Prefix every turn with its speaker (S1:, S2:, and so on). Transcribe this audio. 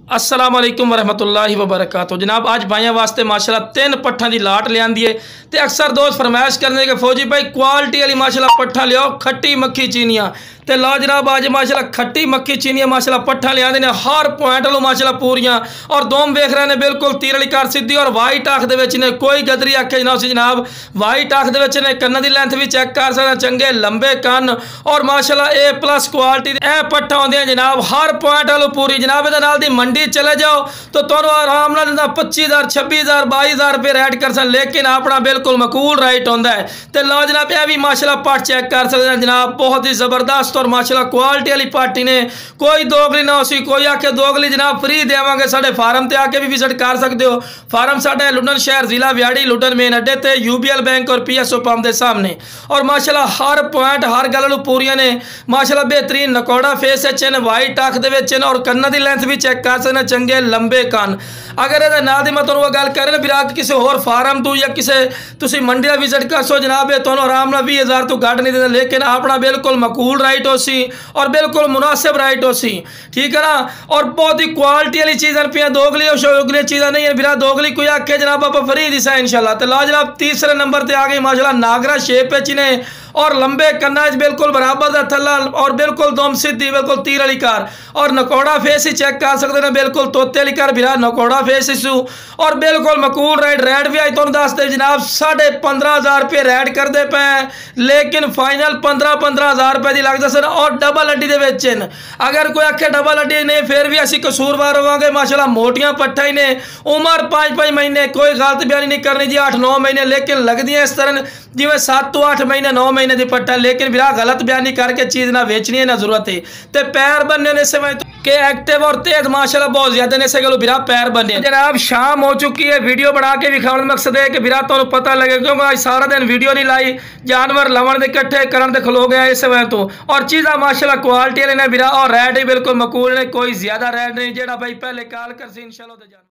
S1: अस्सलाम वालेकुम वरहमतुल्लाहि वबरकातुहू। जनाब आज भाइयों वास्ते माशाल्लाह 3 पट्ठा की लाट ले आंदी है। तो अक्सर दोस्त फरमाइश करने के फौजी भाई क्वालिटी वाली माशाल्लाह पट्ठा लियाओ, खट्टी मक्खी चीनियाँ। तो लो जनाब आज माशाल्लाह खट्टी मक्खी चीनियाँ माशाल्लाह पट्ठा ले आंदे ने हर पॉइंट लो माशाल्लाह पूरियां और दोम वेख रहे ने बिल्कुल तीर वाली कार सीधी और वाइट आख दे विच ने कोई गदरी आखे ना सी जनाब। वाइट आख दे विच ने कन्नां दी लेंथ भी चेक कर सकते, चंगे लंबे कन्न और माशाल्लाह A+ क्वालिटी ए पट्ठा आउंदे जनाब हर पॉइंट वालों पूरी। जनाब इहदे नाल दी मंडी चले जाओ तो तुहानू आराम नाल 25,000 26,000 22,000 रुपये रेट कर सकते, लेकिन अपना बिल्कुल मकूल राइट होंदा है। तो लो जनाब यह भी माशाल्लाह पट चेक कर सकते हैं जनाब, बहुत ही जबरदस्त और माशाल्लाह क्वालिटी वाली पार्टी ने कोई दोगली ना उसी कोई आके दोगली जनाब फ्री देवांगे। साडे फार्म ते आके भी विजिट कर सकते हो। फार्म साडे लुडन शहर जिला व्याड़ी लुडन मेन अड्डे ते UBL बैंक और PSO पंप के सामने। और माशाल्लाह हर पॉइंट हर गल पूरियां ने माशाल्लाह बेहतरीन नकोड़ा फेस वाइट अख दे और कन्ना की लेंथ भी चेक कर सकते, चंगे लंबे कन। अगर ये नाल दी मैं तुहानू गल कर रहा किसी होर फार्म तो या किसी तुसी मंडी का विजिट कर सो जनाब ये तुहानू आराम नाल 20,000 तो घट नहीं देता, लेकिन अपना बिल्कुल मकूल राइट हो सी और बिल्कुल मुनासिब राइट हो सी, ठीक है ना। और बहुत ही क्वालिटी वाली चीज़ें पियाँ, दोगली और शोगली चीज़ें नहीं है बिरा दोगली कोई आखे जनाब आप फ्री दिसा इंशाल्लाह। तो ला जनाब तीसरे नंबर पर आ गई माशाल्लाह नागरा शेप ने और लंबे कन्ना बिल्कुल बराबर का थला और बिल्कुल दम सीधी बिल्कुल तीर वाली कार और नकोड़ा फेस ही चेक कर सकते हैं, बिल्कुल तोते वाली कार बिरा नकोड़ा फेस इशू और बिल्कुल मकूल राइड रेट भी आज तुम दस दे जनाब 15,500 रुपये रेट करते पे, लेकिन फाइनल 15,000 रुपये की लगता सर और डबल हड्डी के। अगर कोई आखे डबल हड्डी नहीं फिर भी असी कसूरवार होवांगे। माशाल्लाह मोटियां पट्ठा ही ने, उम्र 5-5 महीने, कोई गलत बयानी नहीं करनी जी 8-9 महीने, लेकिन लगती है इस तरह जिवें 7 तो 8 महीने 9 महीने की पट्टा, लेकिन बिरा गलत बयानी करके चीज़ ना बेचनी है ना जरूरत है। तो पैर बनने ने समय के एक्टिव और तेज माशाल्लाह बहुत ज्यादा ने से गलो बिरा पैर बने। जनाब शाम हो चुकी है, वीडियो बना के दिखाने मकसद है कि बिरा तो पता लगे, क्योंकि आज सारा दिन वीडियो नहीं लाई, जानवर लवण के इकट्ठे करन दे खलो गया इस समय तो। और चीज़ा माशाल्लाह क्वालिटी ने बिरा और रेट ही बिल्कुल मकूल ने, कोई ज्यादा रेट नहीं जेड़ा भाई पहले कॉल कर सी इंशाल्लाह।